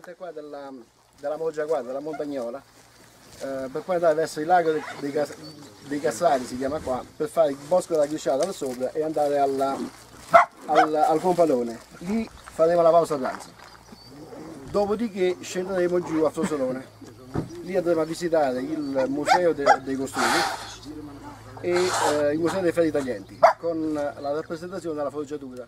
parte qua della Moggia, della Montagnola, per poi andare verso il lago dei Cassari, si chiama qua, per fare il bosco della Glisciata da sopra e andare al Pompalone. Lì faremo la pausa pranzo. Dopodiché scenderemo giù a Frosolone. Lì andremo a visitare il museo dei costumi e il museo dei ferri taglienti con la rappresentazione della forgiatura.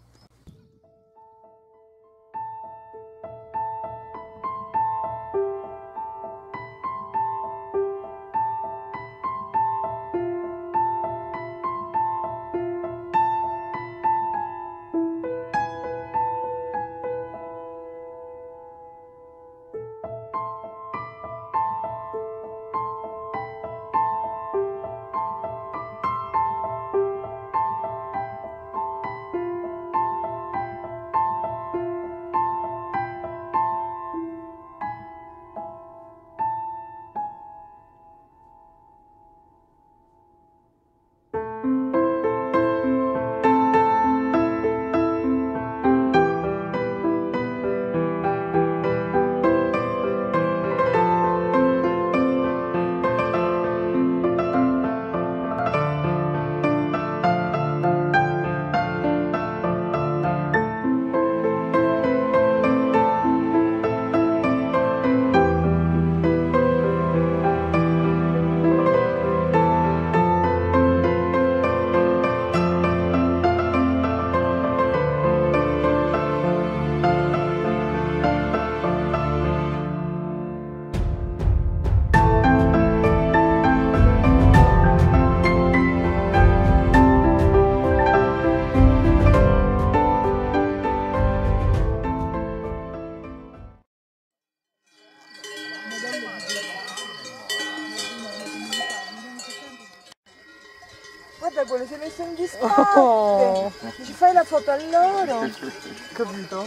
Guarda quello, si è messo in disparte. Ci fai la foto a loro? Capito?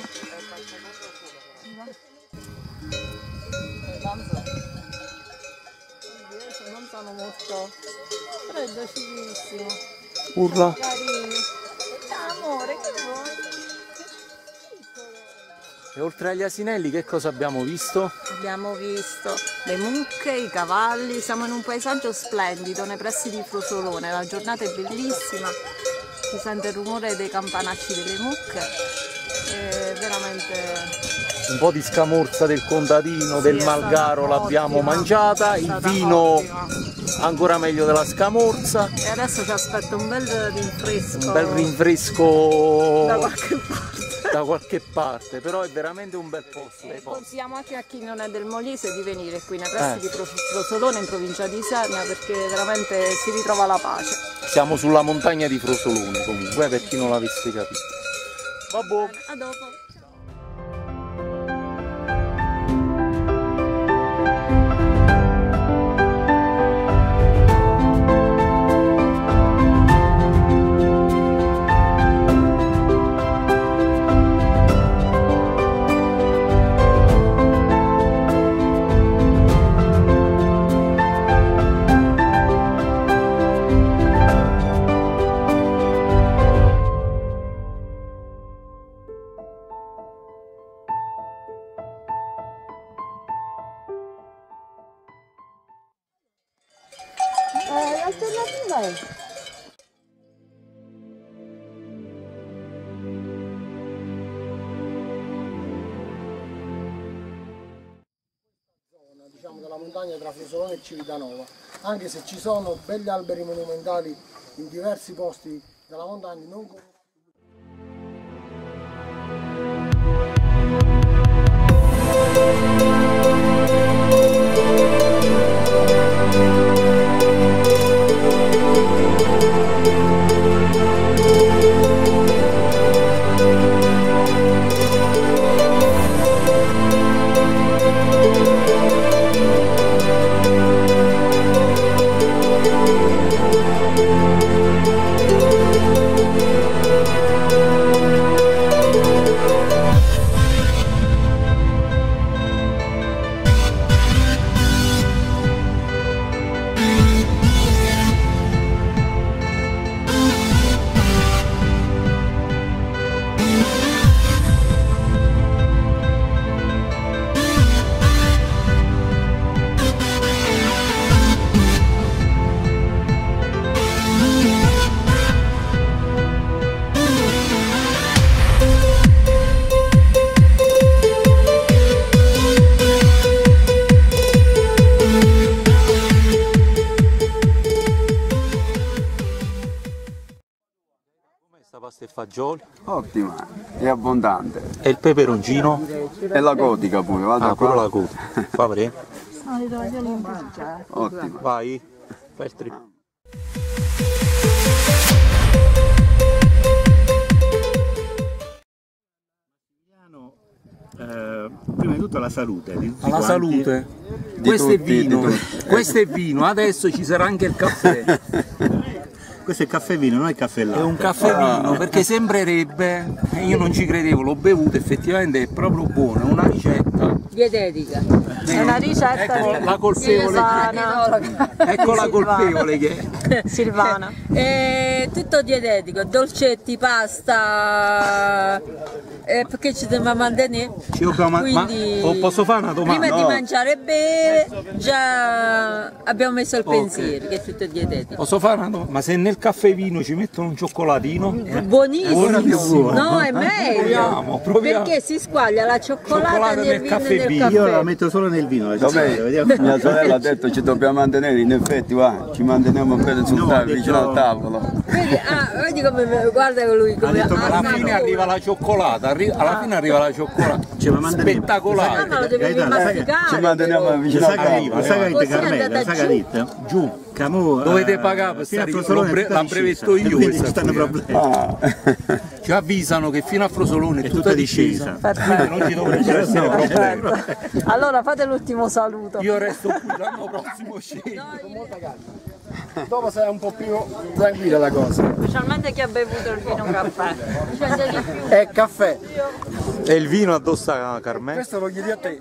Non sono molto freddacissimo. Urla. Carini. Amore, che vuoi? E oltre agli asinelli che cosa abbiamo visto? Abbiamo visto le mucche, i cavalli, siamo in un paesaggio splendido nei pressi di Frosolone, la giornata è bellissima, si sente il rumore dei campanacci delle mucche, è veramente... Un po' di scamorza del contadino, del Malgaro l'abbiamo mangiata, il vino ottima. Ancora meglio della scamorza. E adesso ci aspetta un bel rinfresco. Un bel rinfresco da qualche parte. Da qualche parte, però è veramente un bel posto. Consigliamo anche a chi non è del Molise di venire qui nei pressi di Frosolone in provincia di Isernia perché veramente si ritrova la pace. Siamo sulla montagna di Frosolone comunque, per chi non l'avesse capito. Vabbè. A dopo. L'alternativa è... Diciamo della montagna tra Frosolone e Civitanova, anche se ci sono belli alberi monumentali in diversi posti della montagna, non fagioli? Ottima, è abbondante. E il peperoncino? E la gotica pure, guarda Pure qua. la coda. Fa vedere. Ottima. Vai, fai il trip. Prima di tutto la salute di tutti Alla quanti. salute. Di Questo è tutti, vino. di tutti. Questo è vino, adesso ci sarà anche il caffè. Questo è il caffè vino, non il caffè È latte. un caffè vino perché sembrerebbe, e io non ci credevo, l'ho bevuto, effettivamente è proprio buono, è una ricetta. Dietetica. È una ricetta Ecco di la colpevole Silvana. Ecco la Silvana. colpevole che è. Silvana. È tutto dietetico, dolcetti, pasta, perché ci dobbiamo mantenere. Ci dobbiamo- Quindi, posso fare una domanda? prima di No. mangiare e bere, già abbiamo messo il Ok. pensiero, che è tutto dietetico. Posso fare una domanda? Ma se nel caffè vino ci mettono un cioccolatino? Buonissimo! No, è meglio! Proviamo. Perché si squaglia la cioccolata Cioccolata nel nel vino e caffè nel vino. caffè. Io la metto solo nel vino. la cioccolata, vediamo. Mia sorella ha detto ci dobbiamo mantenere, in effetti va, ci manteniamo bene sul No, tavolo, ha detto- vicino al tavolo. Vedi come guarda lui come detto che Alla ama fine lui. arriva la cioccolata, alla fine arriva la cioccolata. Cioè, ma mandaremo. Spettacolare. Ma lo devi Gaetano, sai che- masticare. Ci manteniamo però. vicino al tavolo. Lo sai che Così è Carmela, andata lo sai giù. che ha detto? Giù. Camu, Dovete pagare per fino a stare- Frosolone è tutta la discesa. brevetto io Quindi questa ci stanno qui. problemi. Ah. Ci avvisano che fino a Frosolone è tutta discesa. Perfetto. Non ci dovrebbero essere problemi. Perfetto. Allora fate l'ultimo saluto. Io resto qui l'anno prossimo scendo. Dopo sarà un po' più tranquilla la cosa. Specialmente chi ha bevuto il vino caffè. È caffè. E il vino addosso a Carmen? Questo lo chiedi a te.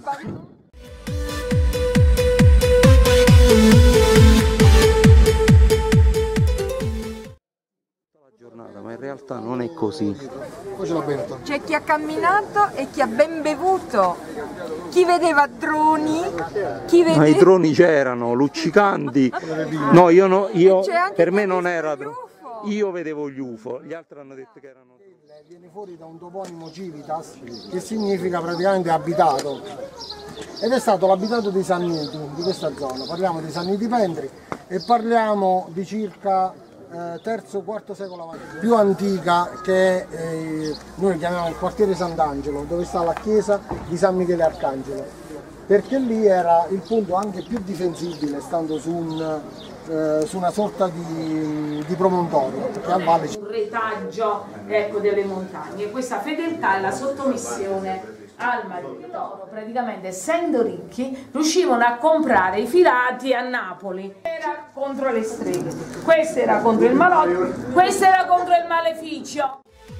Giornata, ma in realtà non è così. Poi ce l'ho bevuto. C'è chi ha camminato e chi ha ben bevuto, chi vedeva droni, chi Ma i vedeva... droni c'erano, luccicanti. No, io C'è anche per me chi ha non visto era gli drone. UFO. Io vedevo gli UFO, gli altri hanno detto che erano. Viene fuori da un toponimo Civitas, che significa praticamente abitato. Ed è stato l'abitato dei Sanniti, di questa zona. Parliamo dei Sanniti Pendri e parliamo di circa III-IV secolo avanti. Più antica che noi chiamiamo il quartiere Sant'Angelo, dove sta la chiesa di San Michele Arcangelo. Perché lì era il punto anche più difensibile, stando su una sorta di promontorio, perché a valle c'è Un retaggio, ecco, delle montagne. Questa fedeltà e la sottomissione al marito, praticamente essendo ricchi, riuscivano a comprare i filati a Napoli. Era contro le streghe, questo era contro il malotto, questo era contro il maleficio.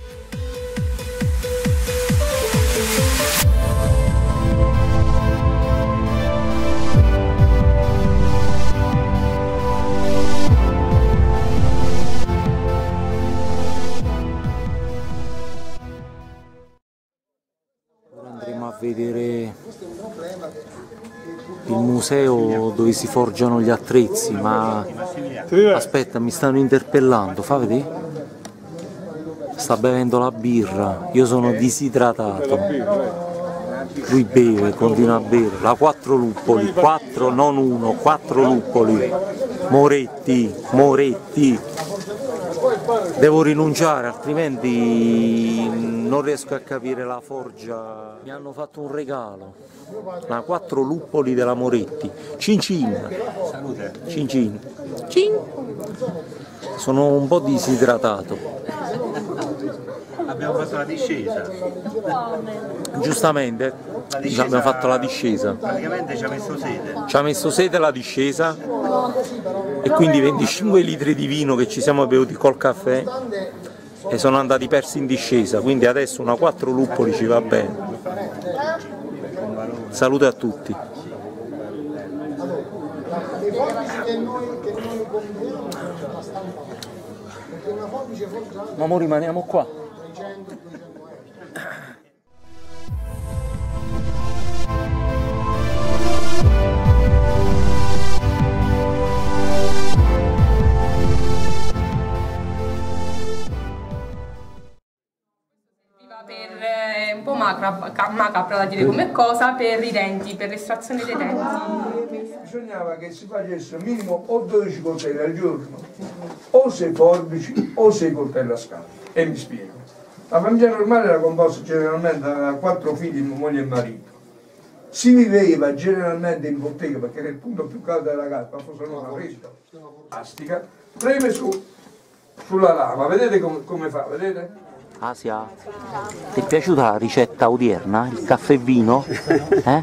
Ora andremo a vedere il museo dove si forgiano gli attrezzi, ma aspetta, mi stanno interpellando, fa vedere. Sta bevendo la birra, io sono disidratato. Lui beve, continua a bere. La 4 luppoli, 4, non 1, 4 luppoli. Moretti, Moretti. Devo rinunciare, altrimenti non riesco a capire la forgia. Mi hanno fatto un regalo. La 4 luppoli della Moretti. Cin cin. Salute. Cin cin. Cin. Sono un po' disidratato. Abbiamo fatto la discesa. Giustamente, abbiamo fatto la discesa. Praticamente ci ha messo sede. Ci ha messo sede la discesa e quindi 25 litri di vino che ci siamo bevuti col caffè e sono andati persi in discesa, quindi adesso una 4 luppoli ci va bene. Salute a tutti. Ma mo rimaniamo qua. Un po' macabra da dire come cosa, per i denti, per l'estrazione dei denti. Bisognava che si facesse minimo o 12 coltelli al giorno, o 6 forbici o 6 coltelli a scala. E mi spiego. La famiglia normale era composta generalmente da 4 figli, moglie e marito. Si viveva generalmente in bottega perché era il punto più caldo della casa, ma fosse una fresca, plastica, preme sulla lama, vedete come fa, vedete? Asia, ti è piaciuta la ricetta odierna? Il caffè e vino? È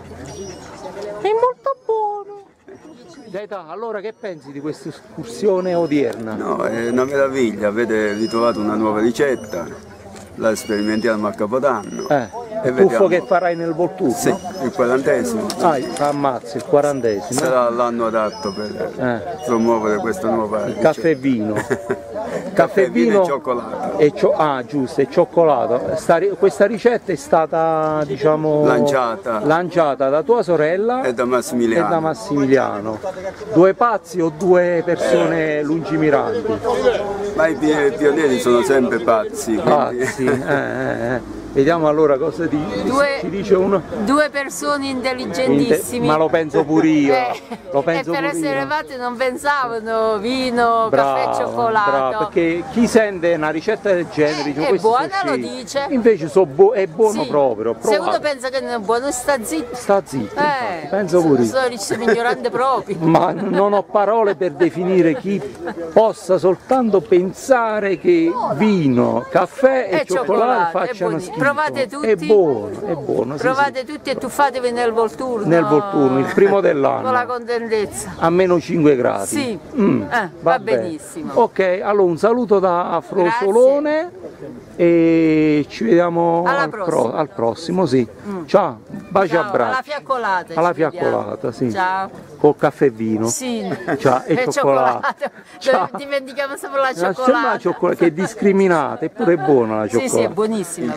molto buono! Gaeta, allora che pensi di questa escursione odierna? No, è una meraviglia, avete ritrovato una nuova ricetta, la sperimentiamo a Capodanno. Il tuffo che farai nel Volturno? Sì, il 40esimo. Ah, ammazzi, il 40esimo. Sarà l'anno adatto per promuovere questa nuova ricetta. Caffè e vino. Caffè, vino e cioccolato. Ah, giusto, e cioccolato. Questa ricetta è stata, diciamo, lanciata da tua sorella e da Massimiliano. Due pazzi o due persone lungimiranti? Ma i pionieri sono sempre pazzi. Pazzi, Vediamo allora cosa ci dice uno. Due persone intelligentissime. Ma lo penso pure io. E per essere elevati non pensavano vino, caffè e cioccolato. Brava, perché chi sente una ricetta del genere dice è buona, lo dice. Invece è buono proprio. Se uno pensa che non è buono sta zitto. Sta zitto, penso pure io. Sono ignorante proprio. Ma non ho parole per definire chi possa soltanto pensare che vino, caffè e cioccolato facciano schifo. Provate tutti. È buono. Provate tutti e tuffatevi nel Volturno. Nel Volturno, il primo dell'anno. Con la contentezza. A meno 5 gradi. Sì. Va benissimo. Ok, allora un saluto da Frosolone e ci vediamo al prossimo, sì. Ciao, baci e abbracci. Alla fiaccolata. Alla fiaccolata, sì. Ciao. Col caffè e vino. Sì. Ciao, e cioccolato. Dimentichiamo sempre la cioccolata. Che è discriminata, eppure è buona la cioccolata. Sì, è buonissima.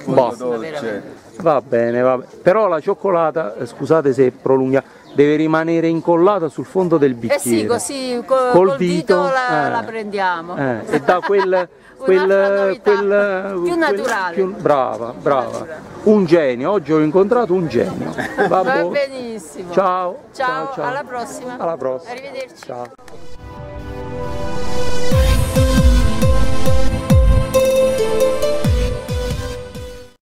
Va bene. Però la cioccolata, scusate se prolunga, deve rimanere incollata sul fondo del bicchiere. Sì, così col dito la prendiamo. E da quel più naturale. Brava. Un genio, oggi ho incontrato un genio. Va benissimo. Ciao. Alla prossima. Alla prossima. Arrivederci. Ciao.